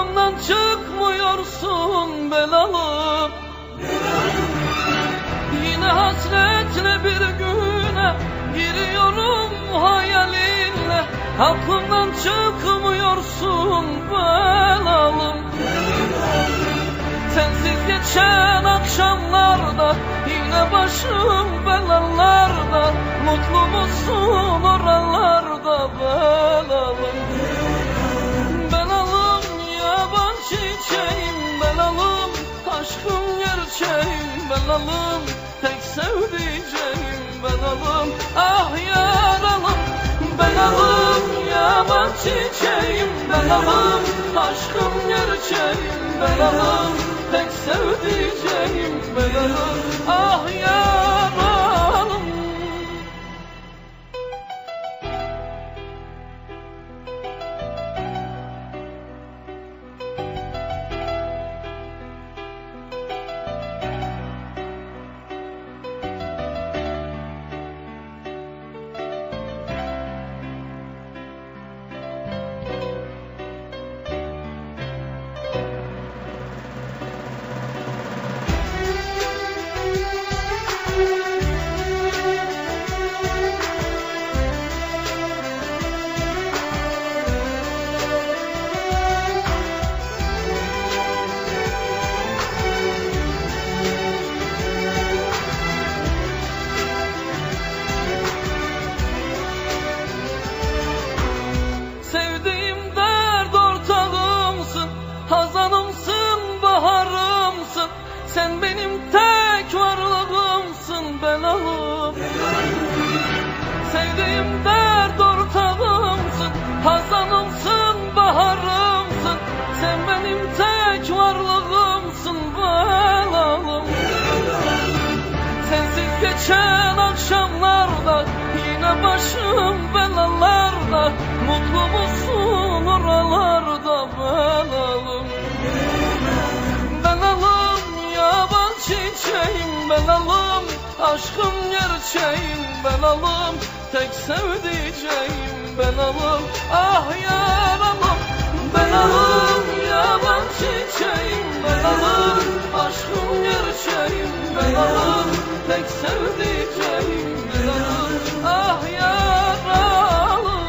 Aklımdan çıkmıyorsun belalım. Yine hasretle bir güne giriyorum hayalinle. Aklımdan çıkmıyorsun belalım. Sensiz geçen akşamlarda yine başım belalarda. Mutlu musun oralarda belalım? Belalım yaban çiçeğim belalım. Aşkım gerçeğim belalım. Tek sevdiceğim belalım. Ah yaralım belalım yaban çiçeğim belalım. Aşkım gerçeğim belalım. Tek sevdiceğim belalım. Ah yaralım. Sevdiğim dert ortağımsın, hazanımsın, baharımsın. Sen benim tek varlığımsın belalım. Sevdiğim dert ortağımsın, hazanımsın, baharımsın. Sen benim tek varlığımsın belalım. Sensiz geçen akşamlarda yine başım belalarda. Mutlu musun oralarda belalım? Belalım yaban çiçeğim belalım. Aşkım gerçeğim belalım. Tek sevdiceğim belalım. Ah yaralım belalım yaban çiçeğim belalım. Aşkım gerçeğim belalım. Tek sevdiceğim belalım. Ah yaralım.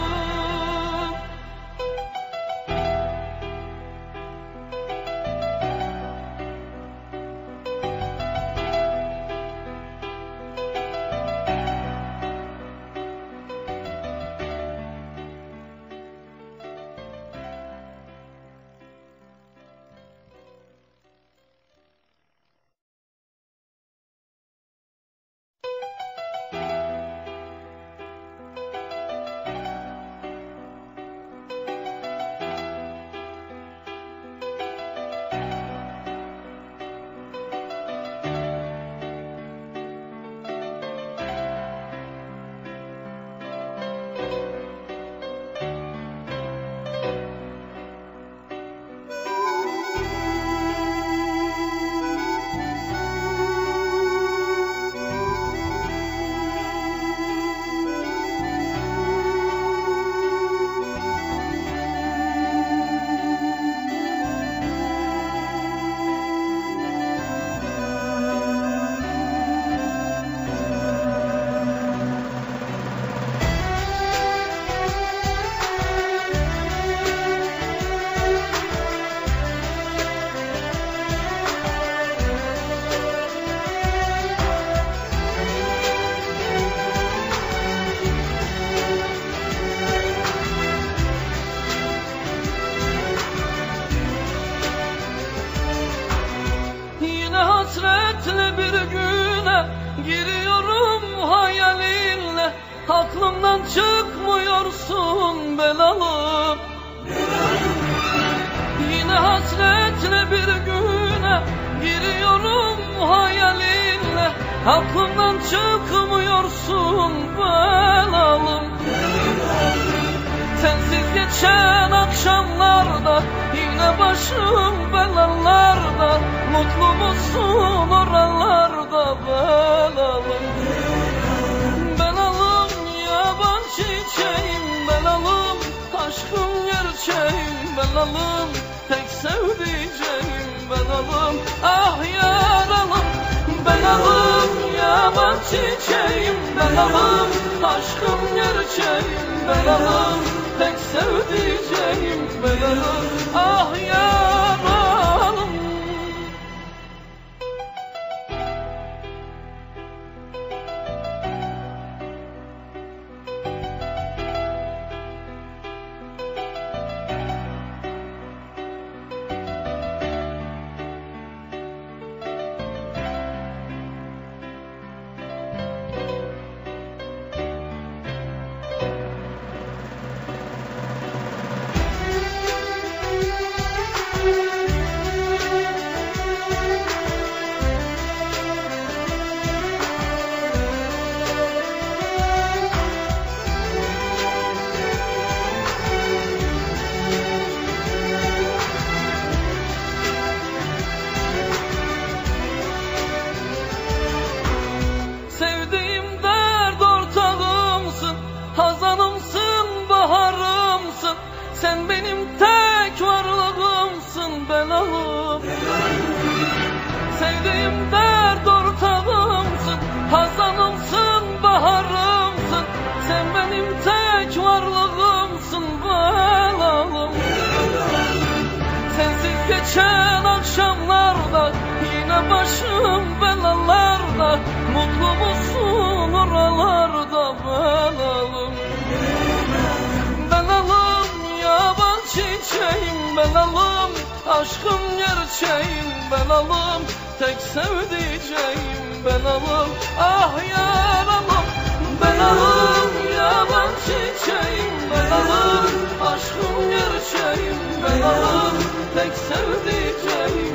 Hasretle bir güne giriyorum hayalinle. Aklımdan çıkmıyorsun belalım. Yine hasretle bir güne giriyorum hayalinle. Aklımdan çıkmıyorsun belalım. Sensiz geçen akşamlarda yine başım belalarda. Mutlu musun oralarda belalım? Belalım yaban çiçeğim belalım. Aşkım gerçeğim belalım. tek sevdiceğim belalım. Ah yaralım belalım, yaban çiçeğim belalım, aşkım gerçeğim belalım, tek sevdiceğim belalım. Ah yaralım. Sevdiğim dert ortağımsın, hazanımsın, baharımsın. Sen benim tek varlığımsın belalım. Sevdiğim dert ortağımsın, hazanımsın, baharımsın. Sen benim tek varlığımsın belalım. Sensiz geçen akşamlarda yine başım belalarda. Mutlu musun oralarda belalım? Belalım yaban çiçeğim belalım, aşkım gerçeğim belalım, tek sevdiceğim belalım. Ah yaralım belalım, yaban çiçeğim belalım, aşkım gerçeğim belalım, tek sevdiceğim